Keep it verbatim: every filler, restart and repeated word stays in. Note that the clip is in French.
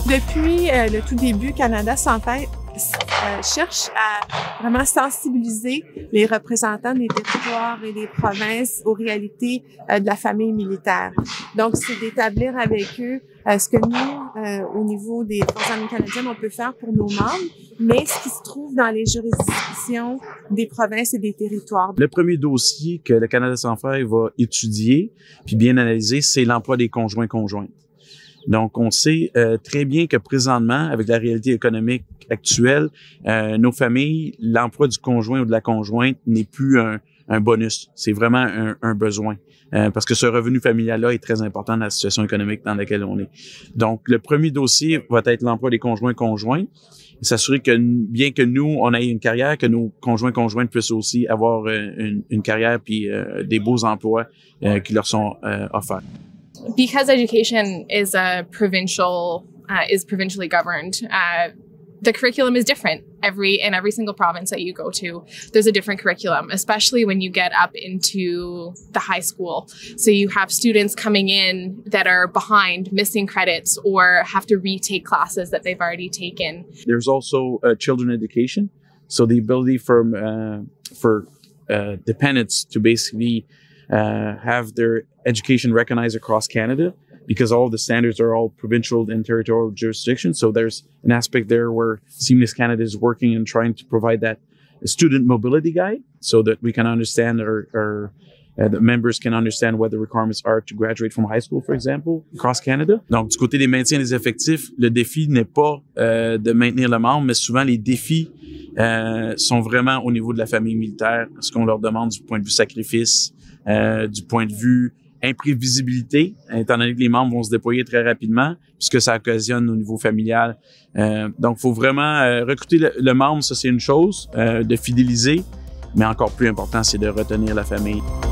Depuis euh, le tout début, Canada Santé euh, cherche à vraiment sensibiliser les représentants des territoires et des provinces aux réalités euh, de la famille militaire. Donc, c'est d'établir avec eux euh, ce que nous, euh, au niveau des Forces armées canadiennes, on peut faire pour nos membres, mais ce qui se trouve dans les juridictions des provinces et des territoires. Le premier dossier que le Canada sans faille va étudier puis bien analyser, c'est l'emploi des conjoints-conjointes. Donc, on sait euh, très bien que présentement, avec la réalité économique actuelle, euh, nos familles, l'emploi du conjoint ou de la conjointe n'est plus un, un bonus. C'est vraiment un, un besoin. Euh, parce que ce revenu familial-là est très important dans la situation économique dans laquelle on est. Donc, le premier dossier va être l'emploi des conjoints-conjoints. S'assurer que, bien que nous, on ait une carrière, que nos conjoints-conjointes puissent aussi avoir euh, une, une carrière puis euh, des beaux emplois euh, qui leur sont euh, offerts. Because education is a provincial, uh, is provincially governed, uh, the curriculum is different every, in every single province that you go to. There's a different curriculum, especially when you get up into the high school. So you have students coming in that are behind, missing credits, or have to retake classes that they've already taken. There's also uh, children education. So the ability for, uh, for uh, dependents to basically Uh, have their education recognized across Canada, because all the standards are all provincial and territorial jurisdictions. So there's an aspect there where Seamless Canada is working and trying to provide that student mobility guide so that we can understand or, or uh, the members can understand what the requirements are to graduate from high school, for example, across Canada. Donc, du côté des maintiens des effectifs, le défi n'est pas euh, de maintenir le membre, mais souvent les défis euh, sont vraiment au niveau de la famille militaire, ce qu'on leur demande du point de vue sacrifice, Euh, du point de vue imprévisibilité, étant donné que les membres vont se déployer très rapidement, puisque ça occasionne au niveau familial. Euh, donc, il faut vraiment euh, recruter le, le membre, ça c'est une chose, euh, de fidéliser, mais encore plus important, c'est de retenir la famille.